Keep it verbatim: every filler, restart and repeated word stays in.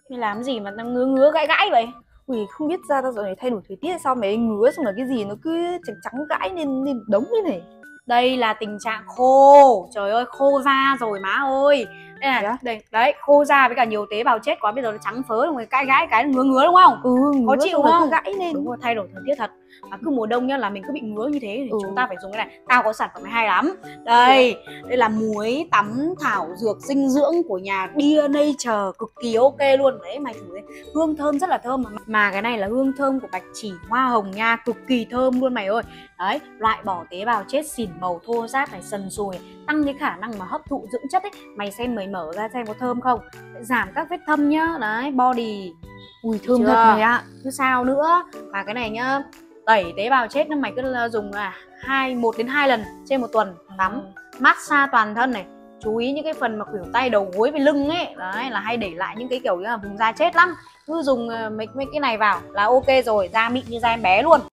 Mày làm gì mà tao ngứa ngứa gãi gãi vậy? Ui, không biết ra tao dạo này thay đổi thời tiết hay sao mày ngứa xong là cái gì nó cứ trắng trắng gãi lên lên đống thế này. Đây là tình trạng khô. Trời ơi, khô da rồi má ơi. Đây này, Yeah. đây, đấy, khô da với cả nhiều tế bào chết quá, bây giờ nó trắng phớ rồi gãi gãi cái ngứa ngứa đúng không? Ừ, Khó ngứa chịu xong rồi không? cứ gãi lên. Đúng rồi, thay đổi thời tiết thật. Mà cứ mùa đông nhá là mình cứ bị ngứa như thế thì Ừ. chúng ta phải dùng cái này. Tao có sản phẩm này hay lắm. Đây, đây là muối tắm thảo dược dinh dưỡng của nhà Dear Nature, cực kỳ ok luôn. Đấy, mày thử đấy. Hương thơm rất là thơm mà. Mà cái này là hương thơm của bạch chỉ hoa hồng nha, cực kỳ thơm luôn mày ơi. Đấy, loại bỏ tế bào chết, xỉn màu, thô ráp này, sần sùi, tăng cái khả năng mà hấp thụ dưỡng chất ấy. Mày xem, mày mở ra xem có thơm không. Giảm các vết thâm nhá. Đấy, body. Ui, thơm Chưa? thật mày ạ. Chứ sao nữa. Mà cái này nhá, tẩy tế bào chết, mày cứ dùng là hai một đến hai lần trên một tuần tắm. Massage toàn thân này. Chú ý những cái phần mà khuỷu tay, đầu gối với lưng ấy, đấy là hay để lại những cái kiểu như là vùng da chết lắm. Cứ dùng mấy mấy cái này vào là ok rồi, da mịn như da em bé luôn.